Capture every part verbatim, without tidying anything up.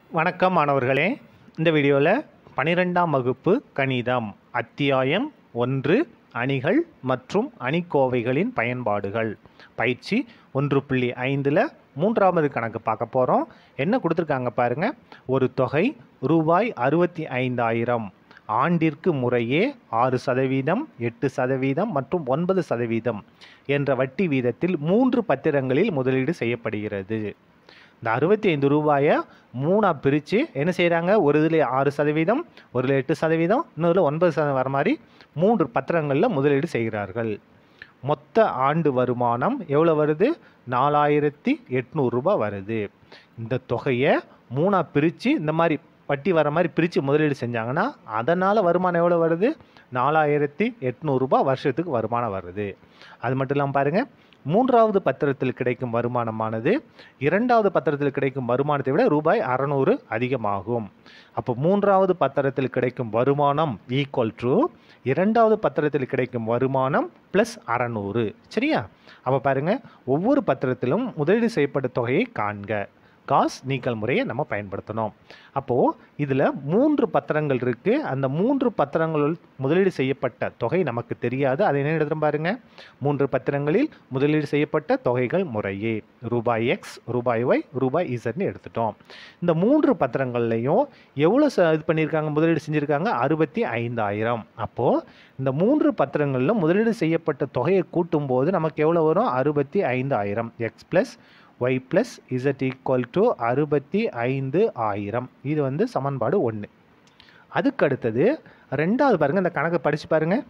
வணக்கம் மாணவர்களே. இந்த வீடியோவில் பன்னிரெண்டாம் வகுப்பு கணிதம் அத்தியாயம் ஒன்று அணிகள் மற்றும் அணிக்கோவைகளின் பயன்பாடுகள் பயிற்சி ஒன்று புள்ளி ஐந்தில் மூன்றாவது கணக்கு பார்க்க போகிறோம். என்ன கொடுத்துருக்காங்க பாருங்கள். ஒரு தொகை ரூபாய் அறுபத்தி ஐந்தாயிரம் ஆண்டிற்கு முறையே ஆறு சதவீதம் எட்டு சதவீதம் மற்றும் ஒன்பது சதவீதம் என்ற வட்டி வீதத்தில் மூன்று பத்திரங்களில் முதலீடு செய்யப்படுகிறது. இந்த அறுபத்தி ஐந்து ரூபாயை மூணாக பிரித்து என்ன செய்கிறாங்க, ஒரு இதில் ஆறு சதவீதம் ஒரு இதில் எட்டு சதவீதம் இன்னொரு ஒன்பது சதவீதம் வர மாதிரி மூன்று பத்திரங்களில் முதலீடு செய்கிறார்கள். மொத்த ஆண்டு வருமானம் எவ்வளோ வருது? நாலாயிரத்தி எட்நூறுரூபா வருது. இந்த தொகையை மூணாக பிரித்து இந்த மாதிரி வட்டி வர மாதிரி பிரித்து முதலீடு செஞ்சாங்கன்னா அதனால் வருமானம் எவ்வளோ வருது? நாலாயிரத்தி எட்நூறுரூபா வருஷத்துக்கு வருமானம் வருது. அது மட்டும் இல்லாமல் பாருங்கள், மூன்றாவது பத்திரத்தில் கிடைக்கும் வருமானமானது இரண்டாவது பத்திரத்தில் கிடைக்கும் வருமானத்தை விட ரூபாய் அறநூறு அதிகமாகும். அப்போ மூன்றாவது பத்திரத்தில் கிடைக்கும் வருமானம் ஈக்குவல் டு இரண்டாவது பத்திரத்தில் கிடைக்கும் வருமானம் ப்ளஸ் அறநூறு. சரியா? அப்போ பாருங்கள், ஒவ்வொரு பத்திரத்திலும் முதலீடு செய்யப்பட்ட தொகையை காண்க. காஸ் நீக்கல் முறையை நம்ம பயன்படுத்தணும். அப்போது இதில் மூன்று பத்திரங்கள் இருக்குது. அந்த மூன்று பத்திரங்கள் முதலீடு செய்யப்பட்ட தொகை நமக்கு தெரியாது. அதை என்ன எடுத்துகிட்டு பாருங்கள். மூன்று பத்திரங்களில் முதலீடு செய்யப்பட்ட தொகைகள் முறையே ரூபாய் எக்ஸ் ரூபாய் ஒய் ரூபாய் இசட்னு எடுத்துட்டோம். இந்த மூன்று பத்திரங்கள்லையும் எவ்வளோ ச இது பண்ணியிருக்காங்க, முதலீடு செஞ்சுருக்காங்க? அறுபத்தி ஐந்தாயிரம். அப்போது இந்த மூன்று பத்திரங்களில் முதலீடு செய்யப்பட்ட தொகையை கூட்டும்போது நமக்கு எவ்வளோ வரும்? அறுபத்தி ஐந்தாயிரம். X plus y plus z equal to அறுபத்தி ஐந்து ஆயிரம். இது வந்து சமன்பாடு ஒன்று. அதுக்கு அடுத்தது ரெண்டாவது பாருங்கள், இந்த கணக்கை படித்து பாருங்கள்.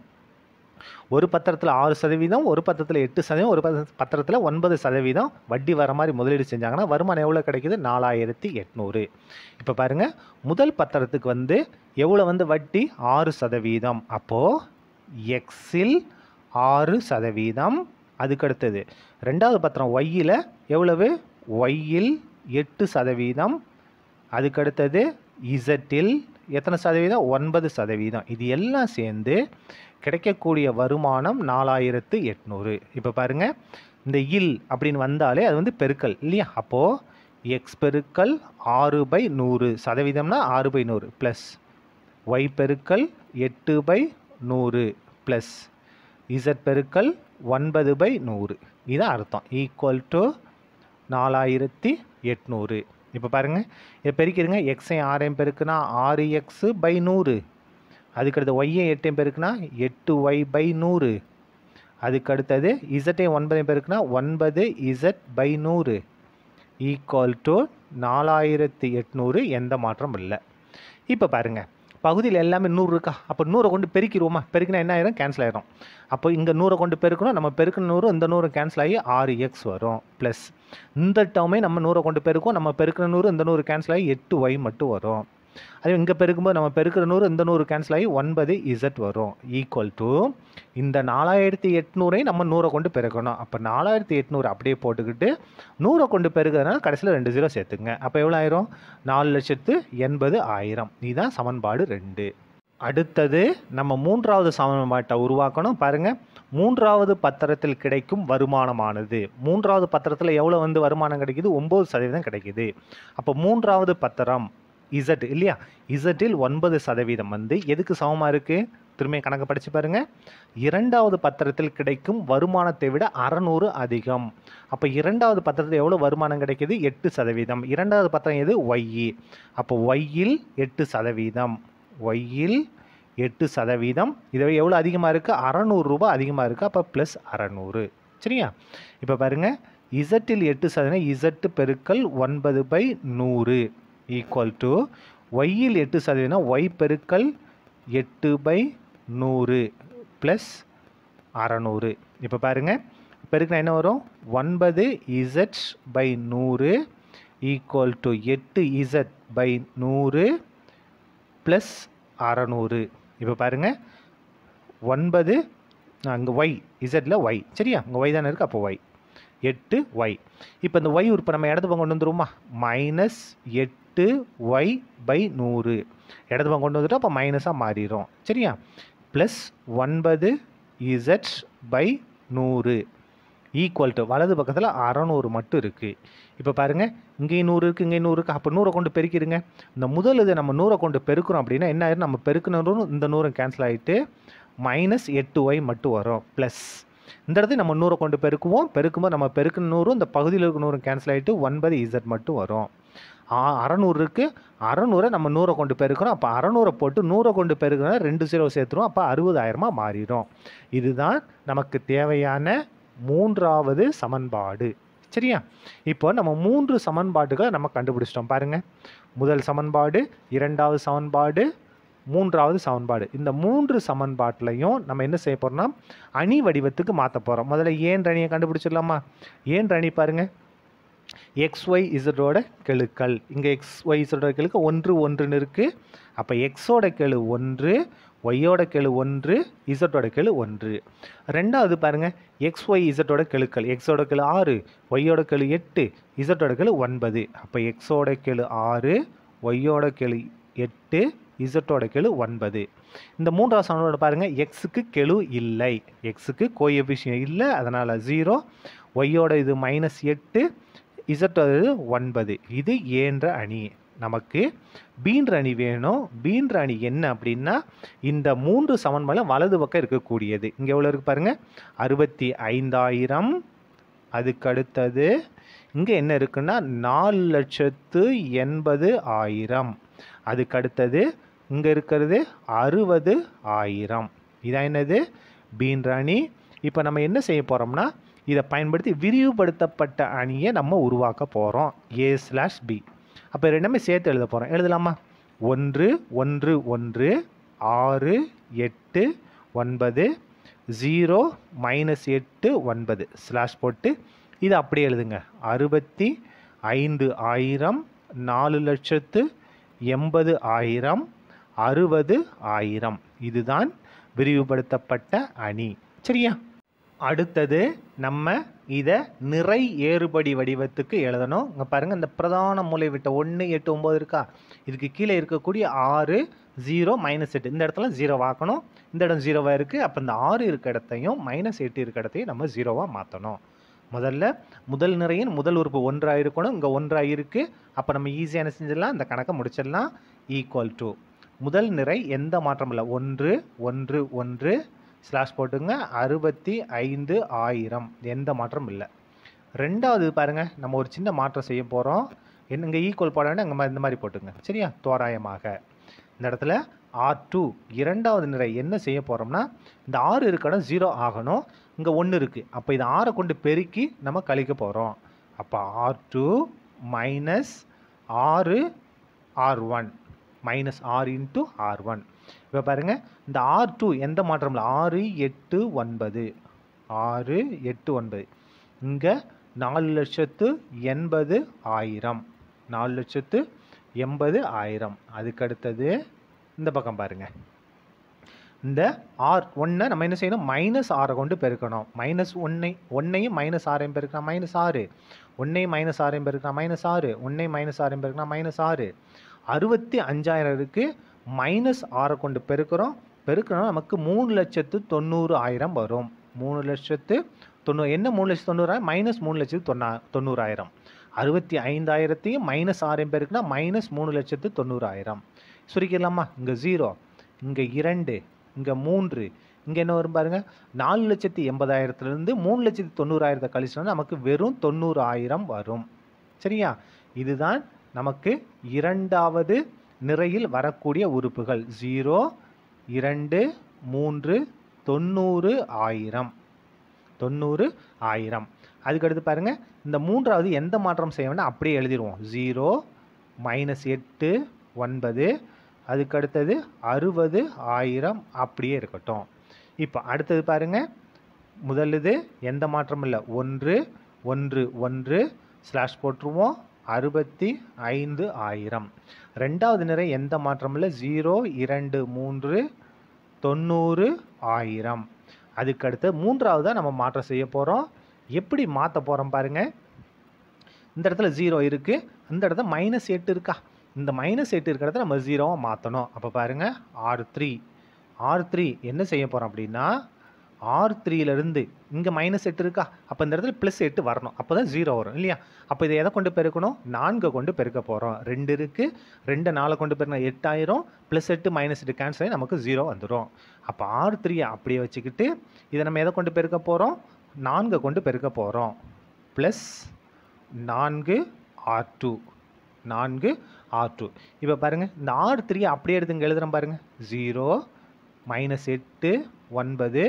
ஒரு பத்திரத்தில் ஆறு சதவீதம் ஒரு பத்திரத்தில் எட்டு சதவீதம் ஒரு பத்திரத்தில் ஒன்பது சதவீதம் வட்டி வர மாதிரி முதலீடு செஞ்சாங்கன்னா வருமானம் எவ்வளோ கிடைக்குது? நாலாயிரத்தி எட்நூறு. இப்போ பாருங்கள், முதல் பத்திரத்துக்கு வந்து எவ்வளோ வந்து வட்டி? ஆறு சதவீதம். அப்போது எக்ஸில் ஆறு சதவீதம். அதுக்கு அடுத்தது ரெண்டாவது பத்திரம் ஒய்யில் எவ்வளவு? ஒய்யில் எட்டு சதவீதம். அதுக்கடுத்தது இசட்டில் எத்தனை சதவீதம்? ஒன்பது சதவீதம். இது எல்லாம் சேர்ந்து கிடைக்கக்கூடிய வருமானம் நாலாயிரத்து எட்நூறு. இப்போ பாருங்கள், இந்த இல் அப்படின்னு வந்தாலே அது வந்து பெருக்கல் இல்லையா? அப்போது எக்ஸ் பெருக்கல் ஆறு பை நூறு சதவீதம்னா ஆறு பை நூறு ப்ளஸ் ஒய் பெருக்கல் எட்டு பை நூறு ப்ளஸ் இசட் பெருக்கல் ஒன்பது பை நூறு. இதான் அர்த்தம். ஈக்குவல் டு நாலாயிரத்தி எட்நூறு. இப்போ பாருங்கள், இதை பெருக்கிடுங்க. எக்ஸையும் ஆறையும் பெருக்குனா ஆறு எக்ஸு பை நூறு. அதுக்கடுத்து ஒய்யை எட்டையும் பெருக்குனா எட்டு ஒய் பை நூறு. அதுக்கடுத்தது இசட்டையும் ஒன்பதையும் பெருக்குனா ஒன்பது இசட் பை நூறு. ஈக்குவல் டு நாலாயிரத்தி எட்நூறு. எந்த மாற்றம் இல்லை. இப்போ பாருங்கள், பகுதியில் எல்லாமே நூறு இருக்கா? அப்போ நூறை கொண்டு பெருக்கிடுவோமா? பெருக்கினா என்ன ஆயிரும்? கேன்சல் ஆயிரும். அப்போ இங்கே நூறை கொண்டு பெருக்கணும். நம்ம பெருக்கின நூறு இந்த நூறு கேன்சல் ஆகி ஆறு எக்ஸ் வரும். ப்ளஸ் இந்த டேர்மே நம்ம நூறை கொண்டு பெருக்கும். நம்ம பெருக்கின நூறு இந்த நூறு கேன்சல் ஆகி எட்டு ஒய் மட்டும் வரும். அதே இங்கே பெருக்கும்போது நம்ம பெருக்கிற நூறு இந்த நூறு கேன்சல் ஆகி ஒன்பது இசட் வரும். ஈக்குவல் டு இந்த நாலாயிரத்தி எட்நூறை நம்ம நூறை கொண்டு பெருக்கணும். அப்போ நாலாயிரத்தி எட்நூறு அப்படியே போட்டுக்கிட்டு நூறை கொண்டு பெருக்கிறதுனால கடைசியில் ரெண்டு ஜீரோ சேர்த்துங்க. அப்போ எவ்வளோ ஆயிரும்? நாலு லட்சத்து எண்பது ஆயிரம். இதுதான் சமன்பாடு ரெண்டு. அடுத்தது நம்ம மூன்றாவது சமன்பாட்டை உருவாக்கணும். பாருங்கள், மூன்றாவது பத்திரத்தில் கிடைக்கும் வருமானமானது மூன்றாவது பத்திரத்தில் எவ்வளோ வந்து வருமானம் கிடைக்குது? ஒம்பது சதவீதம் கிடைக்குது. அப்போ மூன்றாவது பத்திரம் இசட் இல்லையா? இசட்டில் ஒன்பது சதவீதம் வந்து எதுக்கு சமமாக இருக்குது? திரும்ப கணக்கு படித்து பாருங்கள். இரண்டாவது பத்திரத்தில் கிடைக்கும் வருமானத்தை விட அறநூறு அதிகம். அப்போ இரண்டாவது பத்திரத்தில் எவ்வளோ வருமானம் கிடைக்கிது? எட்டு சதவீதம். இரண்டாவது பத்திரம் எது? ஒய்இ. அப்போ ஒய்யில் எட்டு சதவீதம். ஒய்யில் எட்டு சதவீதம். இதை எவ்வளோ அதிகமாக இருக்குது? அறநூறுரூபா அதிகமாக இருக்குது. அப்போ ப்ளஸ் அறநூறு. சரியா? இப்போ பாருங்கள், இசட்டில் எட்டு சதவீதம் இசட்டு பெருக்கல் ஒன்பது பை நூறு ஈக்குவல் டு ஒய்யில் எட்டு சதவீதம் ஒய் பெருக்கல் எட்டு பை நூறு ப்ளஸ் அறநூறு. இப்போ பாருங்கள், பெருக்கினா என்ன வரும்? ஒன்பது இசட் பை நூறு ஈக்குவல் டு எட்டு இசட் பை நூறு ப்ளஸ் அறநூறு. இப்போ பாருங்கள், ஒன்பது அங்கே ஒய் இசட்டில் ஒய். சரியா? அங்கே ஒய் தானே இருக்குது. அப்போ ஒய் எட்டு ஒய். இப்போ இந்த ஒய் உறுப்பை நம்ம இடது பக்கம் கொண்டு வந்துருவோமா? மைனஸ் எட்டு ஒய் பை நூறு. இடது பக்கம் கொண்டு வந்துட்டோம். அப்போ மைனஸாக மாறிடும். சரியா? ப்ளஸ் ஒன்பது இசட் பை நூறு ஈக்குவல் டு வலது பக்கத்தில் அறநூறு மட்டும் இருக்குது. இப்போ பாருங்கள், இங்கேயும் நூறு இருக்குது, இங்கேயும் நூறு இருக்குது. அப்போ நூறை கொண்டு பெருக்கிடுங்க. இந்த முதல் இதை நம்ம நூறை கொண்டு பெருக்கிறோம் அப்படின்னா என்ன ஆயிரும், நம்ம பெருக்கின நூறும் இந்த நூறும் கேன்சல் ஆகிட்டு மைனஸ் எட்டு ஒய் மட்டும் வரும். ப்ளஸ் இந்த இடத்துல நம்ம நூறை கொண்டு பெருக்குவோம். பெருக்கும்போது நம்ம பெருக்கின நூறும் இந்த பகுதியில் இருக்க நூறும் கேன்சல் ஆகிட்டு ஒன்பது இசட் மட்டும் வரும். அறநூறு இருக்குது, அறநூறை நம்ம நூறை கொண்டு பெருக்கிறோம். அப்போ அறநூறை போட்டு நூறை கொண்டு பெருக்கிறோம், ரெண்டு ஜீரோ சேர்த்துருவோம். அப்போ அறுபதாயிரமாக மாறிடும். இதுதான் நமக்கு தேவையான மூன்றாவது சமன்பாடு. சரியா? இப்போ நம்ம மூன்று சமன்பாடுகளை நம்ம கண்டுபிடிச்சிட்டோம். பாருங்கள், முதல் சமன்பாடு, இரண்டாவது சமன்பாடு, மூன்றாவது சமன்பாடு. இந்த மூன்று சமன்பாட்டிலையும் நம்ம என்ன செய்ய போகிறோம்னா அணி வடிவத்துக்கு மாற்ற போகிறோம். முதல்ல ஏன் அணியை கண்டுபிடிச்சிடலாமா? ஏன் அணி பாருங்கள், எக்ஸ் ஒய் இசட்டோட கெழுக்கள். இங்கே எக்ஸ் ஒய் இசட்டோட கெழுக்கு ஒன்று ஒன்றுன்னு இருக்குது. அப்போ எக்ஸோட கெழு ஒன்று, ஒய்யோட கெழு ஒன்று, இசட்டோட கெழு ஒன்று. ரெண்டாவது பாருங்கள், எக்ஸ் ஒய் இசட்டோட கெழுக்கள். எக்ஸோட கெழு ஆறு, ஒய்யோட கெழு எட்டு, இசட்டோட கெழு ஒன்பது. அப்போ எக்ஸோட கெழு ஆறு, ஒய்யோட கெழு எட்டு, இசட்டோட கெழு ஒன்பது. இந்த மூன்றாவது சமன்பாடு பாருங்கள், எக்ஸுக்கு கெழு இல்லை, எக்ஸுக்கு கோஎஃபிஷியன்ட் இல்லை, அதனால் ஜீரோ. ஒய்யோட இது மைனஸ் எட்டு, இசட்டோட ஒன்பது. இது ஏன்ற அணி. நமக்கு பீன்ற அணி வேணும். பீன்ற அணி என்ன அப்படின்னா இந்த மூன்று சமன்பாடும் வலது பக்கம் இருக்கக்கூடியது. இங்கே எவ்வளோ இருக்குது பாருங்கள், அறுபத்தி ஐந்தாயிரம். அதுக்கு அடுத்தது இங்கே என்ன இருக்குன்னா நாலு லட்சத்து எண்பது ஆயிரம். அதுக்கு அடுத்தது இங்கே இருக்கிறது அறுபது ஆயிரம். இதான் என்னது, பீன்ற அணி. இப்போ நம்ம என்ன செய்ய போகிறோம்னா இதை பயன்படுத்தி விரிவுபடுத்தப்பட்ட அணியை நம்ம உருவாக்க போகிறோம். A slash B. அப்போ ரெண்டுமே சேர்த்து எழுத போகிறோம். எழுதலாமா? ஒன்று ஒன்று ஒன்று ஆறு எட்டு ஒன்பது ஜீரோ மைனஸ் எட்டு ஒன்பது ஸ்லாஷ் போட்டு இதை அப்படியே எழுதுங்க. அறுபத்தி ஐந்து ஆயிரம், நாலு லட்சத்து எண்பது ஆயிரம், அறுபது ஆயிரம். இதுதான் விரிவுபடுத்தப்பட்ட அணி. சரியா? அடுத்தது நம்ம இதை நிறை ஏறுபடி வடிவத்துக்கு எழுதணும். இங்கே பாருங்கள், இந்த பிரதான மூலை விட்ட ஒன்று எட்டு ஒம்பது இருக்கா, இதுக்கு கீழே இருக்கக்கூடிய ஆறு ஜீரோ மைனஸ் எட்டு, இந்த இடத்துல ஜீரோ ஆக்கணும். இந்த இடம் ஜீரோவாக இருக்குது. அப்போ இந்த ஆறு இருக்க இடத்தையும் மைனஸ் எட்டு இருக்க இடத்தையும் நம்ம ஜீரோவாக மாற்றணும். முதல்ல முதல் நிறையின் முதல் உறுப்பு ஒன்றாக இருக்கணும். இங்கே ஒன்றாக இருக்குது. அப்போ நம்ம ஈஸியாக என்ன செஞ்சிடலாம், இந்த கணக்கை முடிச்சிடலாம். ஈக்குவல் டு முதல் நிறை எந்த மாற்றம் இல்லை, ஒன்று ஒன்று ஒன்று ஸ்லாஷ் போட்டுங்க, அறுபத்தி ஐந்து ஆயிரம், எந்த மாற்றம் இல்லை. ரெண்டாவது பாருங்கள், நம்ம ஒரு சின்ன மாற்றம் செய்ய போகிறோம். என்ன, இங்கே ஈக்குவல் போட வேண்டாம், இங்கே இந்த மாதிரி போட்டுங்க. சரியா? தோராயமாக இந்த இடத்துல ஆர் டூ இரண்டாவது நிறை என்ன செய்ய போகிறோம்னா இந்த ஆறு இருக்க இடம் ஜீரோ ஆகணும். இங்கே ஒன்று இருக்குது. அப்போ இதை ஆறை கொண்டு பெருக்கி நம்ம கழிக்க போகிறோம். அப்போ ஆர் டூ மைனஸ் ஆறு ஆர் ஒன் மைனஸ் ஆறு இன்ட்டு ஆர் ஒன். இப்போ பாருங்கள், இந்த ஆர் டூ எந்த மாற்றம் இல்லை, ஆறு எட்டு ஒன்பது, ஆறு எட்டு ஒன்பது. இங்கே நாலு லட்சத்து எண்பது ஆயிரம், நாலு லட்சத்து எண்பது ஆயிரம். அதுக்கு அடுத்தது இந்த பக்கம் பாருங்கள், இந்த ஆர் ஒன்றை நம்ம என்ன செய்யணும், மைனஸ் ஆறை கொண்டு பெருக்கணும். மைனஸ் ஒன்னை ஒன்னையும் மைனஸ் ஆறையும் பெருக்கினா மைனஸ் ஆறு, ஒன்னையும் மைனஸ் ஆறையும் பெருக்கினா மைனஸ் ஆறு, ஒன்னையும் மைனஸ் ஆறையும் பெருக்கினா மைனஸ் ஆறு. அறுபத்தி அஞ்சாயிரம் இருக்குது. மைனஸ் ஆறை கொண்டு பெருக்கிறோம். பெருக்கணும், நமக்கு மூணு லட்சத்து தொண்ணூறு ஆயிரம் வரும். மூணு லட்சத்து தொண்ணூறு என்ன, மூணு லட்சத்து தொண்ணூறாயிரம் மைனஸ் மூணு லட்சத்து தொண்ணா தொண்ணூறாயிரம் அறுபத்தி ஐந்தாயிரத்தையும் மைனஸ் ஆறையும் பெருக்குனா மைனஸ் மூணு லட்சத்து தொண்ணூறாயிரம். சுருக்கிடலாமா? இங்கே ஜீரோ, இங்கே இரண்டு, இங்கே மூன்று, இங்கே என்ன வரும் பாருங்கள், நாலு லட்சத்தி எண்பதாயிரத்துலேருந்து மூணு லட்சத்தி தொண்ணூறாயிரத்தை கழிச்சோன்னா நமக்கு வெறும் தொண்ணூறு ஆயிரம் வரும். சரியா? இதுதான் நமக்கு இரண்டாவது நிறையில் வரக்கூடிய உறுப்புகள். ஜீரோ, இரண்டு, மூன்று, தொண்ணூறு ஆயிரம், தொண்ணூறு ஆயிரம். அதுக்கடுத்து பாருங்கள், இந்த மூன்றாவது எந்த மாற்றம் செய்ய வேண்டாம், அப்படியே எழுதிடுவோம். ஜீரோ மைனஸ் எட்டு ஒன்பது, அதுக்கடுத்தது அறுபது ஆயிரம், அப்படியே இருக்கட்டும். இப்போ அடுத்தது பாருங்கள், முதல் இது எந்த மாற்றமும் இல்லை, ஒன்று ஒன்று ஒன்று ஸ்லாஷ் போட்டுருவோம், அறுபத்தி ஐந்து ஆயிரம். ரெண்டாவது நிறை எந்த மாற்றமும் இல்லை, ஜீரோ இரண்டு மூன்று தொண்ணூறு ஆயிரம். அதுக்கடுத்து மூன்றாவதாக நம்ம மாற்றம் செய்ய போகிறோம். எப்படி மாற்ற போகிறோம் பாருங்கள், இந்த இடத்துல ஜீரோ இருக்குது, இந்த இடத்துல மைனஸ் எட்டு இருக்கா, இந்த மைனஸ் எட்டு இருக்கிறத நம்ம ஜீரோவை மாற்றணும். அப்போ பாருங்கள், ஆர் த்ரீ ஆர் த்ரீ என்ன செய்ய போகிறோம் அப்படின்னா ஆர் த்ரீலேருந்து இங்கே மைனஸ் எட்டு இருக்கா, அப்போ இந்த இடத்துல ப்ளஸ் எட்டு வரணும், அப்போ தான் ஜீரோ வரும் இல்லையா. அப்போ இதை எதை கொண்டு பெருக்கணும், நான்கை கொண்டு பெருக்க போகிறோம். ரெண்டு இருக்குது, ரெண்டு நாலு கொண்டு பெருக்கணும் எட்டாயிரம், ப்ளஸ் எட்டு மைனஸ் எட்டு கேன்சல் ஆகி நமக்கு ஜீரோ வந்துடும். அப்போ ஆர் த்ரீயை அப்படியே வச்சுக்கிட்டு இதை நம்ம எதை கொண்டு பெருக்க போகிறோம், நான்கை கொண்டு பெருக்க போகிறோம். ப்ளஸ் நான்கு ஆர் டூ, நான்கு ஆர் டூ. இப்போ பாருங்கள், இந்த ஆர் த்ரீயை அப்படியே எடுத்துங்க எழுதுகிறேன் பாருங்கள். ஜீரோ மைனஸ் எட்டு ஒன்பது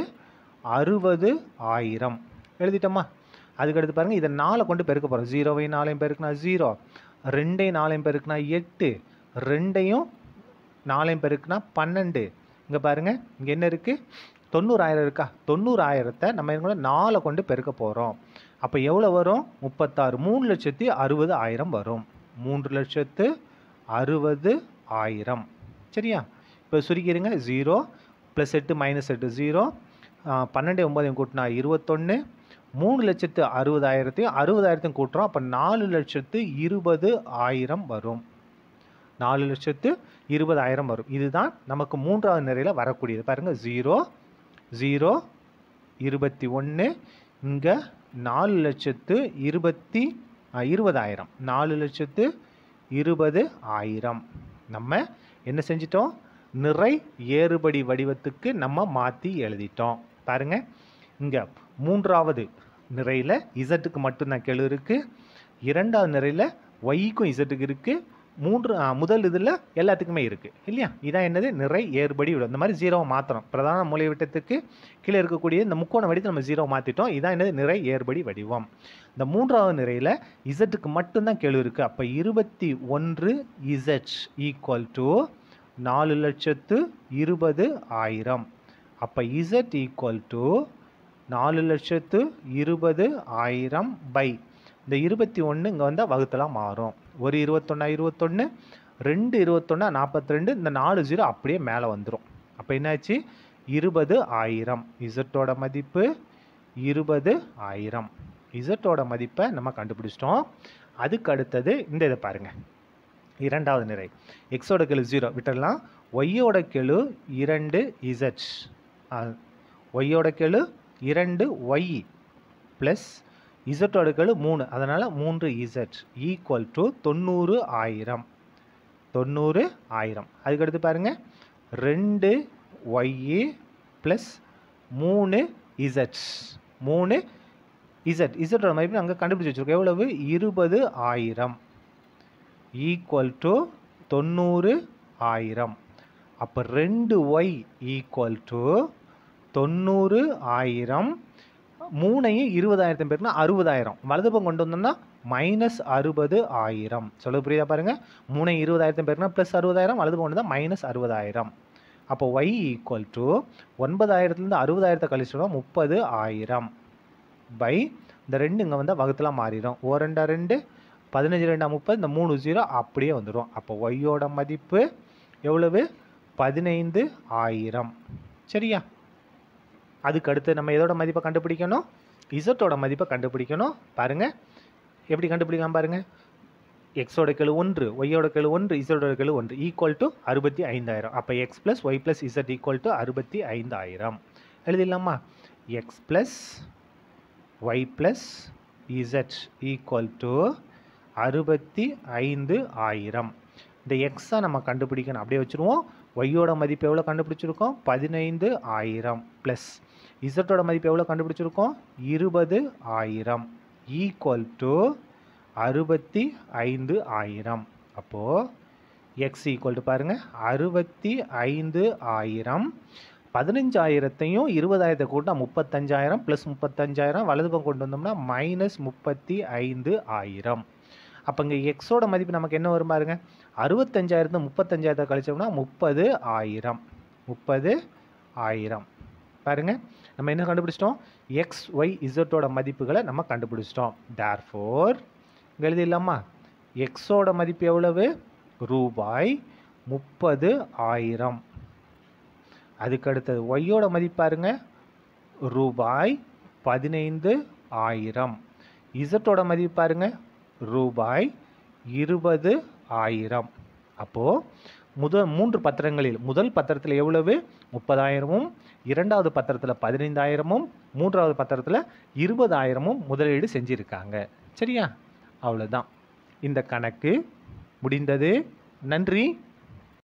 அறுபது ஆயிரம் எழுதிட்டோமா. அதுக்கடுத்து பாருங்கள், இதை நாலை கொண்டு பெருக்க போகிறோம். ஜீரோவை நாலையும் பெருக்குனா ஜீரோ, ரெண்டையும் நாலையும் பெருக்குனா எட்டு, ரெண்டையும் நாலையும் பெருக்குனா பன்னெண்டு. இங்கே பாருங்கள், இங்கே என்ன இருக்குது, தொண்ணூறாயிரம் இருக்கா, தொண்ணூறாயிரத்தை நம்ம என்ன நாலை கொண்டு பெருக்க போகிறோம். அப்போ எவ்வளோ வரும், முப்பத்தாறு, மூணு லட்சத்தி அறுபது ஆயிரம் வரும். மூன்று லட்சத்து அறுபது ஆயிரம். சரியா, இப்போ சுருக்கிடுங்க. ஜீரோ ப்ளஸ் எட்டு மைனஸ் எட்டு ஜீரோ, பன்னெண்டு ஒம்பதையும் கூட்டினா இருபத்தொன்று, மூணு லட்சத்து அறுபதாயிரத்தையும் அறுபதாயிரத்தையும் கூட்டுறோம். அப்போ நாலு லட்சத்து இருபது ஆயிரம் வரும். நாலு லட்சத்து இருபதாயிரம் வரும். இதுதான் நமக்கு மூன்றாவது நிறையில் வரக்கூடியது. பாருங்கள், ஜீரோ ஜீரோ இருபத்தி ஒன்று, இங்கே நாலு லட்சத்து இருபத்தி இருபதாயிரம், நாலு லட்சத்து இருபது ஆயிரம். நம்ம என்ன செஞ்சிட்டோம், நிறை ஏறுபடி வடிவத்துக்கு நம்ம மாற்றி எழுதிட்டோம். பாருங்கள், இங்கே மூன்றாவது நிறையில் இசட்டுக்கு மட்டும்தான் கெழு இருக்குது, இரண்டாவது நிறையில் ஒய்க்கும் இசட்டுக்கு இருக்குது, மூன்று முதல் இதில் எல்லாத்துக்குமே இருக்குது இல்லையா. இதான் என்னது, நிறை ஏறுபடி விடும். இந்த மாதிரி ஜீரோவை மாற்றணும். பிரதான மூலை விட்டத்துக்கு கீழே இருக்கக்கூடிய இந்த முக்கோண வடிவத்தை நம்ம ஜீரோ மாற்றிட்டோம். இதான் என்னது, நிறை ஏறுபடி வடிவம். இந்த மூன்றாவது நிறையில் இசட்டுக்கு மட்டும்தான் கெழு இருக்குது. அப்போ இருபத்தி ஒன்று இசட் ஈக்குவல் டு நாலு லட்சத்து இருபது ஆயிரம். அப்போ இசட் ஈக்குவல் டு நாலு லட்சத்து இருபது ஆயிரம் பை இந்த இருபத்தி ஒன்று இங்கே வந்தால் வகுத்தலாம் மாறும். ஒரு இருபத்தொன்னா இருபத்தொன்று, ரெண்டு இருபத்தொன்னா நாற்பத்தி ரெண்டு, இந்த நாலு ஜீரோ அப்படியே மேலே வந்துடும். அப்போ என்னாச்சு, இருபது ஆயிரம். இசட்டோட மதிப்பு இருபது ஆயிரம். இசட்டோட மதிப்பை நம்ம கண்டுபிடிச்சிட்டோம். அதுக்கு அடுத்தது இந்த இதை பாருங்கள், இரண்டாவது நிறை. எக்ஸோட கெழு ஜீரோ விட்டுடலாம். ஒய்யோட கெழு இரண்டு இசட், ஒய்யோட கெழு இரண்டு ஒய் ப்ளஸ் இசட்டோட கெழு மூணு, அதனால் மூன்று இசட் ஈக்குவல் டு தொண்ணூறு ஆயிரம். தொண்ணூறு ஆயிரம். அதுக்கடுத்து பாருங்கள், ரெண்டு ஒய் ப்ளஸ் மூணு இசட், மூணு இசட், இசட்டோட மதிப்பு அங்கே கண்டுபிடிச்சி வச்சுருக்கோம். எவ்வளவு, இருபது ஆயிரம் ஈக்குவல் டு தொண்ணூறு ஆயிரம். அப்போ ரெண்டு ஒய் ஈக்குவல் டு தொண்ணூறு ஆயிரம். மூணையும் இருபதாயிரத்து பேருக்குனா அறுபதாயிரம். வலதுபக்கம் கொண்டு வந்தோம்னா மைனஸ் அறுபது ஆயிரம். சொல்ல புரியுதா பாருங்கள், மூணை இருபதாயிரத்து பேருக்குனா ப்ளஸ் அறுபதாயிரம், வலதுபக்கம் கொண்டு வந்தால் மைனஸ் அறுபதாயிரம். அப்போ ஒய் ஈக்குவல் டு ஒன்பதாயிரத்துலேருந்து அறுபதாயிரத்தை கழிச்சோம்னா முப்பது ஆயிரம் பை இந்த ரெண்டு இங்கே வந்தால் வகுத்தலாம் மாறிடும். ஓ ரெண்டா ரெண்டு, பதினஞ்சு ரெண்டா முப்பது, இந்த மூணு ஜீரோ அப்படியே வந்துடும். அப்போ ஒய்யோட மதிப்பு எவ்வளவு, பதினைந்து ஆயிரம். சரியா, அதுக்கு அடுத்து நம்ம எதோட மதிப்பை கண்டுபிடிக்கணும், இசட்டோட மதிப்பை கண்டுபிடிக்கணும். பாருங்கள் எப்படி கண்டுபிடிக்கலாம் பாருங்கள். எக்ஸோட கெழு ஒன்று, ஒய்யோட கெழு ஒன்று, இசட்டோட கெழு ஒன்று ஈக்குவல் டு அறுபத்தி ஐந்தாயிரம். அப்போ x plus y plus z equal to அறுபத்தி ஐந்தாயிரம் எழுதிடலாமா. X plus y plus z equal to அறுபத்தி ஐந்து ஆயிரம். இந்த எக்ஸை நம்ம கண்டுபிடிக்கணும், அப்படியே வச்சுருவோம். ஒய்யோட மதிப்பு எவ்வளோ கண்டுபிடிச்சிருக்கோம், பதினைந்து ஆயிரம் ப்ளஸ் இசட்டோட மதிப்பு எவ்வளோ கண்டுபிடிச்சிருக்கோம், இருபது ஆயிரம் ஈக்குவல் டு அறுபத்தி ஐந்து ஆயிரம். அப்போது எக்ஸ் ஈக்குவல் டு பாருங்கள், அறுபத்தி ஐந்து ஆயிரம். பதினஞ்சாயிரத்தையும் இருபதாயிரத்தை கூட்டினா முப்பத்தஞ்சாயிரம் ப்ளஸ் முப்பத்தஞ்சாயிரம், வலதுபக்கம் கொண்டு வந்தோம்னா மைனஸ் முப்பத்தி ஐந்து ஆயிரம். அப்போ இங்கே எக்ஸோட மதிப்பு நமக்கு என்ன வரும் பாருங்க, அறுபத்தஞ்சாயிரத்து முப்பத்தஞ்சாயிரத்தை கழிச்சோம்னா முப்பது ஆயிரம். முப்பது ஆயிரம் பாருங்கள், நம்ம என்ன கண்டுபிடிச்சிட்டோம், எக்ஸ் ஒய் இசட்டோட மதிப்புகளை நம்ம கண்டுபிடிச்சிட்டோம். தேர்ஃபோர் இங்கே எழுதிடலாமா, எக்ஸோட மதிப்பு எவ்வளவு, ரூபாய் முப்பது ஆயிரம். அதுக்கு அடுத்தது ஒய்யோட மதிப்பு பாருங்க, ரூபாய் பதினைந்து ஆயிரம். இசட்டோட மதிப்பு பாருங்க, ரூபாய் இருபது ஆயிரம். அப்போது முதல் மூன்று பத்திரங்களில் முதல் பத்திரத்தில் எவ்வளவு முப்பதாயிரமும், இரண்டாவது பத்திரத்தில் பதினைந்தாயிரமும், மூன்றாவது பத்திரத்தில் இருபதாயிரமும் முதலீடு செஞ்சுருக்காங்க. சரியா? அவ்வளோதான் இந்த கணக்கு முடிந்தது. நன்றி.